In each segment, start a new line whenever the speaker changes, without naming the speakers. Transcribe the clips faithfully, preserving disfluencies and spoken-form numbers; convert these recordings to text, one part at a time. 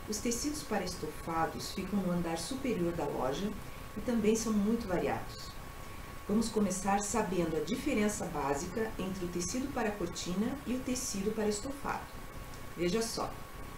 Os tecidos para estofados ficam no andar superior da loja e também são muito variados. Vamos começar sabendo a diferença básica entre o tecido para cortina e o tecido para estofado. Veja só.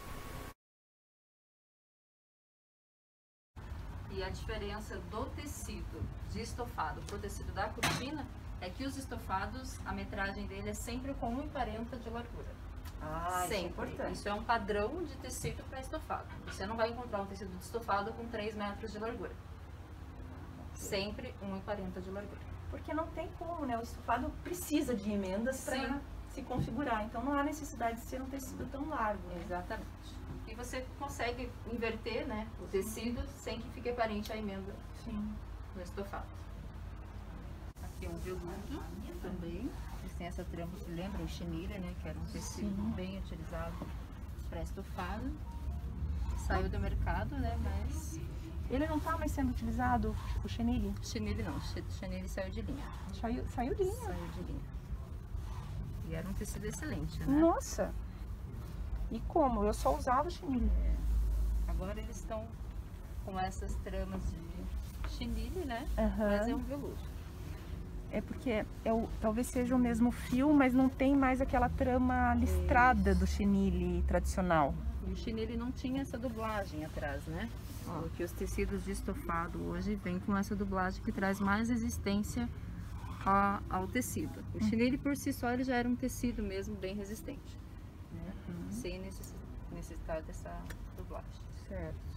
E a diferença do tecido de estofado para o tecido da cortina é que os estofados, a metragem dele é sempre com um e quarenta de largura.
Ah,
sempre.
Isso é importante.
Isso é um padrão de tecido para estofado. Você não vai encontrar um tecido de estofado com três metros de largura. Sempre um e quarenta de largura.
Porque não tem como, né? O estofado precisa de emendas para se configurar. Então não há necessidade de ser um tecido tão largo. Né?
Exatamente. E você consegue inverter, né, o tecido sem que fique aparente a emenda
Sim.
no estofado. Aqui é um veludo também. Eles têm essa trama que lembra o chenille, né? Que era um tecido Sim. bem utilizado para estofado. Saiu do mercado, né? Mas
ele não está mais sendo utilizado, o chenille?
Chenille não, o chenille saiu de linha.
Saiu, saiu de linha?
Saiu de linha. E era um tecido excelente, né?
Nossa! E como? Eu só usava o chenille.
É. Agora eles estão com essas tramas de chenille, né?
Uhum.
Mas é um veludo.
É porque é o, talvez seja o mesmo fio, mas não tem mais aquela trama listrada Isso. do chenille tradicional.
E o chenille não tinha essa dublagem atrás, né? Ó. Porque os tecidos de estofado hoje vêm com essa dublagem que traz mais resistência a, ao tecido. O hum. chenille por si só ele já era um tecido mesmo bem resistente. Né? Uhum. Sem necessitar dessa dublagem.
Certo.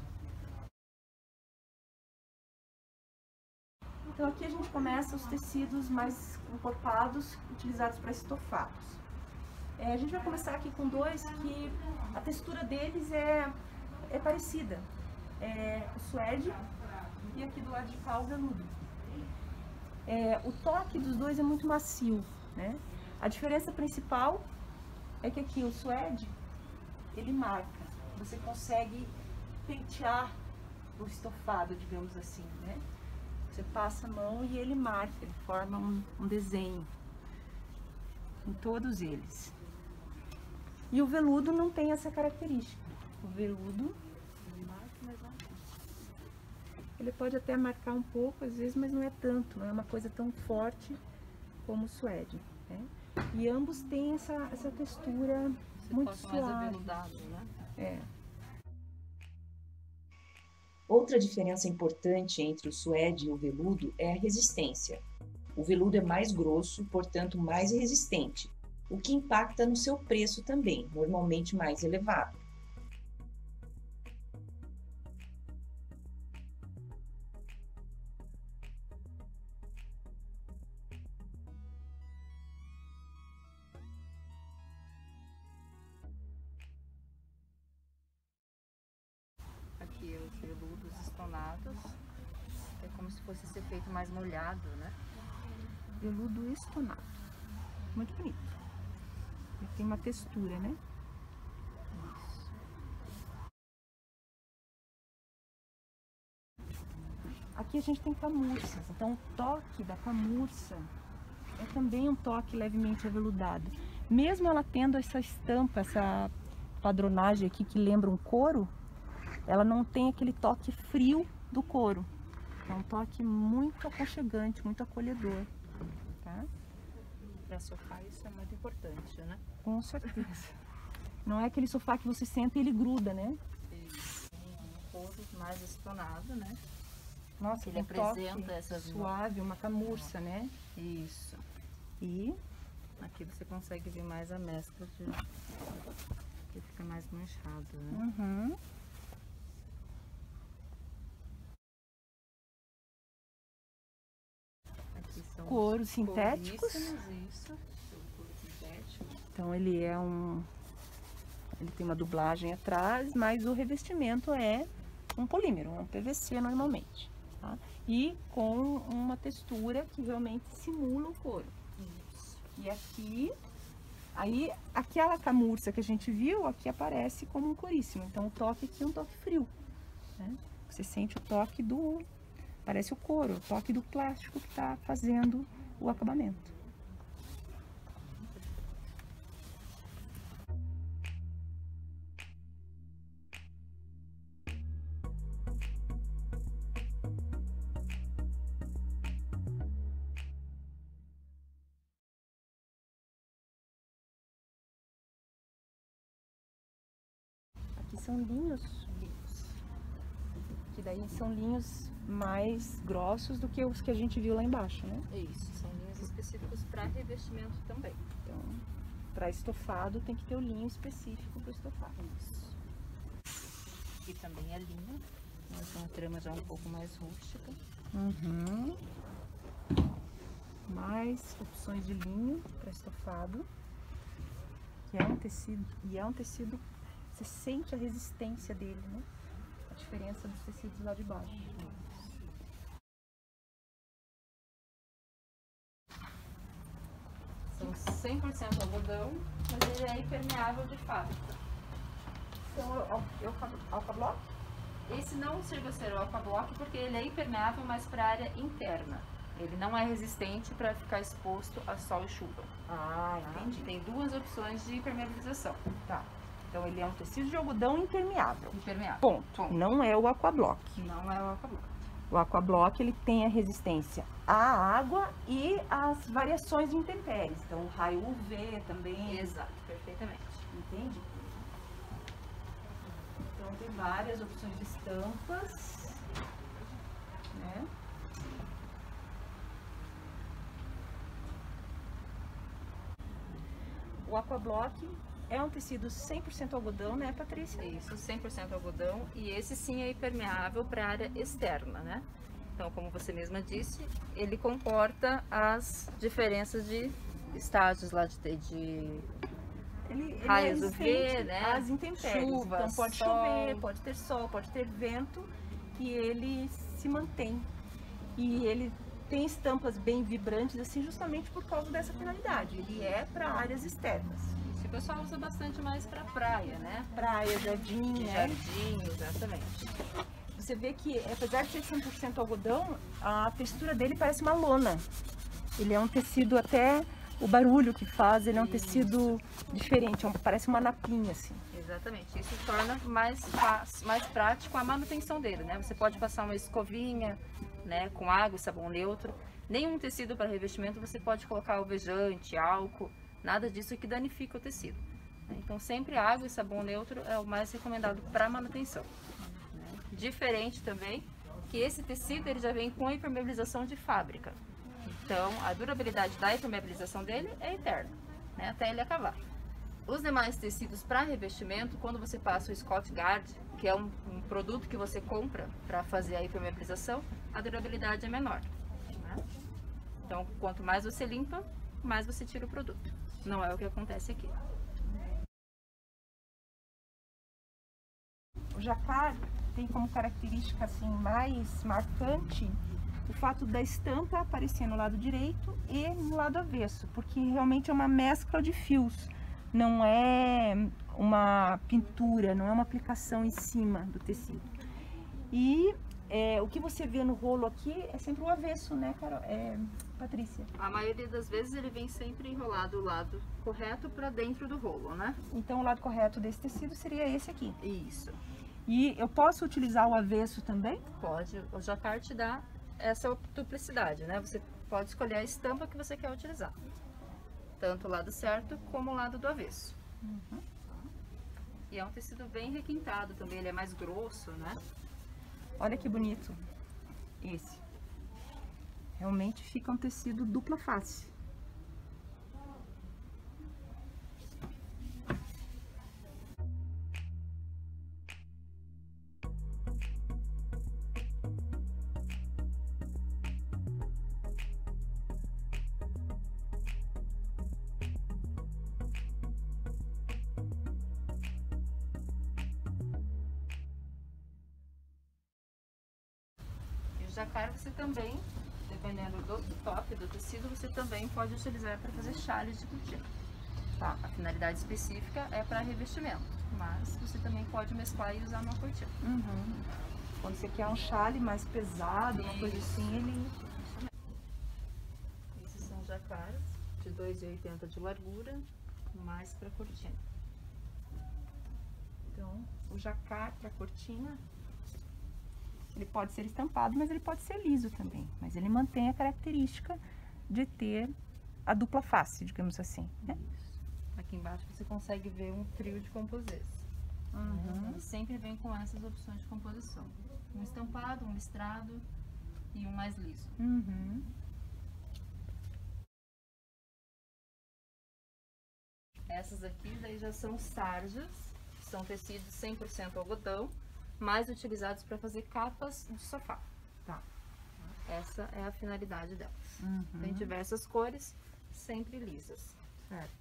Então aqui a gente começa os tecidos mais encorpados, utilizados para estofados. É, a gente vai começar aqui com dois que a textura deles é, é parecida. É o suede e aqui do lado de cá o veludo. É, o toque dos dois é muito macio, né? A diferença principal é que aqui o suede, ele marca. Você consegue pentear o estofado, digamos assim, né? Você passa a mão e ele marca, ele forma um, um desenho em todos eles. E o veludo não tem essa característica. O veludo, ele marca, mas não. Ele pode até marcar um pouco, às vezes, mas não é tanto, não é uma coisa tão forte como o suede, né? E ambos têm essa, essa textura Você muito suave. Mais aveludado, né? É.
Outra diferença importante entre o suede e o veludo é a resistência. O veludo é mais grosso, portanto mais resistente, o que impacta no seu preço também, normalmente mais elevado.
Aqui os veludos estonados, é como se fosse ser feito mais molhado, né?
Veludo estonado, muito bonito. Ele tem uma textura, né?
Isso.
Aqui a gente tem camurças, então o toque da camurça é também um toque levemente aveludado. Mesmo ela tendo essa estampa, essa padronagem aqui que lembra um couro, ela não tem aquele toque frio do couro. É um toque muito aconchegante, muito acolhedor. Tá?
Para sofá isso é muito importante, né?
Com certeza. Não é aquele sofá que você senta e ele gruda, né?
Isso. Um couro mais estonado, né?
Nossa,
ele
um
apresenta essas
suave, uma camurça, né?
Isso.
E
aqui você consegue ver mais a mescla de que fica mais manchado, né?
Uhum.
Aqui são
couros sintéticos.
Isso. Couro sintético.
Então ele é um, ele tem uma dublagem atrás, mas o revestimento é um polímero, um P V C normalmente, tá? E com uma textura que realmente simula o couro.
Isso.
E aqui, aí aquela camurça que a gente viu, aqui aparece como um couríssimo. Então o toque aqui é um toque frio, né? Você sente o toque do, parece o couro, o toque do plástico que está fazendo o acabamento. são linhos,
Linhos.
que daí são linhos mais grossos do que os que a gente viu lá embaixo, né?
Isso, são linhos específicos para revestimento também.
Então, para estofado tem que ter o linho específico para estofado.
Isso. E também a linha, mas uma trama já um pouco mais rústica.
Uhum. Mais opções de linho para estofado, que é um tecido, e é um tecido, você sente a resistência dele, né? A diferença dos tecidos lá de baixo.
São cem por cento algodão, mas ele é impermeável de fábrica.
Então, é o Alcablock?
Esse não chega a ser o Aquablock porque ele é impermeável, mas para a área interna. Ele não é resistente para ficar exposto a sol e chuva.
Ah,
Tá?
entendi.
Tem duas opções de impermeabilização.
Tá. Então ele é um tecido de algodão impermeável.
Impermeável.
Ponto.
Ponto.
Não é o Aquablock.
Não é o Aquablock.
O Aquablock ele tem a resistência à água e às variações de intempéries. Então o raio U V também.
Exato, perfeitamente.
Entende? Então tem várias opções de estampas, né? O Aquablock é um tecido cem por cento algodão, né, Patrícia?
Isso, cem por cento algodão, e esse sim é impermeável para a área externa, né? Então, como você mesma disse, ele comporta as diferenças de estágios lá de, de
Ele, ele
raios
é
U V,
resistente
né?
às intempéries.
Chuva,
então pode
sol.
chover, pode ter sol, pode ter vento, e ele se mantém. E ele tem estampas bem vibrantes, assim, justamente por causa dessa finalidade. Ele é para áreas externas.
Isso, o pessoal usa bastante mais para praia, né?
Praia, jardim,
De
né?
jardim, exatamente.
Você vê que, apesar de ser cem por cento algodão, a textura dele parece uma lona. Ele é um tecido, até o barulho que faz, ele é um tecido diferente, é um- parece uma napinha, assim.
Exatamente, isso torna mais fácil, mais prático a manutenção dele, né? Você pode passar uma escovinha, né, com água e sabão neutro. Nenhum tecido para revestimento você pode colocar alvejante, álcool, nada disso que danifica o tecido. Né? Então sempre água e sabão neutro é o mais recomendado para manutenção. Né? Diferente também que esse tecido ele já vem com a impermeabilização de fábrica. Então a durabilidade da impermeabilização dele é eterna, né, até ele acabar. Os demais tecidos para revestimento, quando você passa o Scott Guard, que é um, um produto que você compra para fazer a impermeabilização, a durabilidade é menor. Né? Então, quanto mais você limpa, mais você tira o produto. Não é o que acontece aqui.
O jacquard tem como característica assim mais marcante o fato da estampa aparecer no lado direito e no lado avesso, porque realmente é uma mescla de fios, não é uma pintura, não é uma aplicação em cima do tecido. E é, o que você vê no rolo aqui é sempre o avesso, né, Carol? É, Patrícia?
A maioria das vezes ele vem sempre enrolado o lado correto para dentro do rolo, né?
Então o lado correto desse tecido seria esse aqui.
Isso.
E eu posso utilizar o avesso também?
Pode. O jacquard te dá essa duplicidade, né? Você pode escolher a estampa que você quer utilizar. Tanto o lado certo como o lado do avesso.
Uhum.
E é um tecido bem requintado também, ele é mais grosso, né?
Olha que bonito esse. Realmente fica um tecido dupla face.
E o jacquard você também, dependendo do top do tecido, você também pode utilizar para fazer chales de cortina. Tá? A finalidade específica é para revestimento, mas você também pode mesclar e usar numa cortina.
Uhum. Quando você quer um chale mais pesado, uma coisa assim, ele...
Esses são jacquards de dois e oitenta de largura, mais para cortina.
Então, o jacquard para cortina, ele pode ser estampado, mas ele pode ser liso também. Mas ele mantém a característica de ter a dupla face, digamos assim, né?
Aqui embaixo você consegue ver um trio de composês. Uhum. Ele sempre vem com essas opções de composição. Um estampado, um listrado e um mais liso.
Uhum.
Essas aqui daí já são sarjas, são tecidos cem por cento algodão, mais utilizados para fazer capas de sofá.
Tá.
Essa é a finalidade delas.
Uhum.
Tem diversas cores, sempre lisas.
Certo.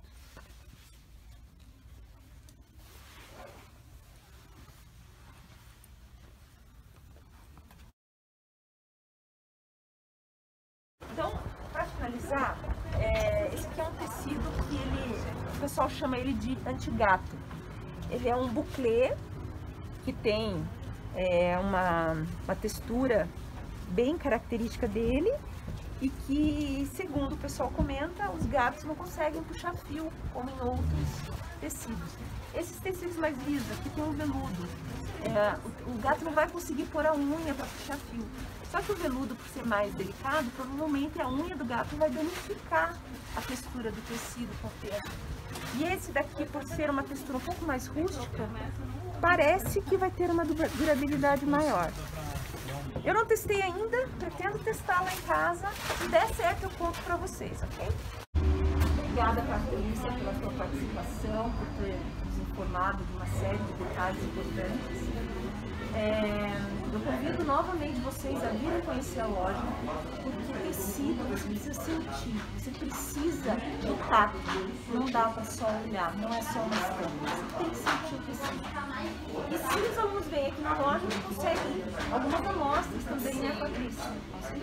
Então, para finalizar, é, esse aqui é um tecido que ele, o pessoal chama ele de antigato. Ele é um bouclé que tem é, uma, uma textura bem característica dele e que, segundo o pessoal comenta, os gatos não conseguem puxar fio como em outros tecidos. Esses tecidos mais lisos aqui tem um veludo. É, o, o gato não vai conseguir pôr a unha para puxar fio. Só que o veludo, por ser mais delicado, provavelmente a unha do gato vai danificar a textura do tecido com o tempo. E esse daqui, por ser uma textura um pouco mais rústica, parece que vai ter uma durabilidade maior. Eu não testei ainda, pretendo testar lá em casa. Se der certo, eu conto para vocês, ok? Obrigada, Patrícia, pela sua participação, por ter nos informado de uma série de detalhes importantes. É, eu convido novamente vocês a virem conhecer a loja, porque tecido você precisa sentir, você precisa do tato, não dá para só olhar, não é só uma estampa, você tem que sentir o tecido. E se os alunos vêm aqui na loja, eles conseguem algumas amostras também, né, Patrícia?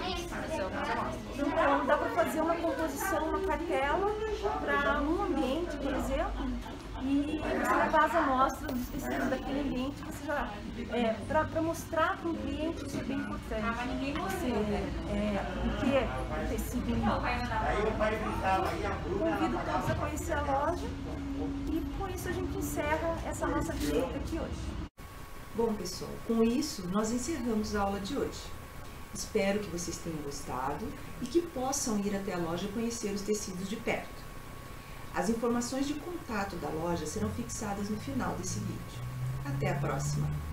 Então dá para fazer uma composição, uma cartela para um ambiente, por exemplo, e você levar as amostras dos tecidos daquele ambiente, você já, é, para mostrar para o cliente, isso é bem importante. Você é, ter o tecido em mão. Convido todos a conhecer a loja e com isso a gente encerra essa nossa visita aqui hoje.
Bom, pessoal, com isso nós encerramos a aula de hoje. Espero que vocês tenham gostado e que possam ir até a loja conhecer os tecidos de perto. As informações de contato da loja serão fixadas no final desse vídeo. Até a próxima!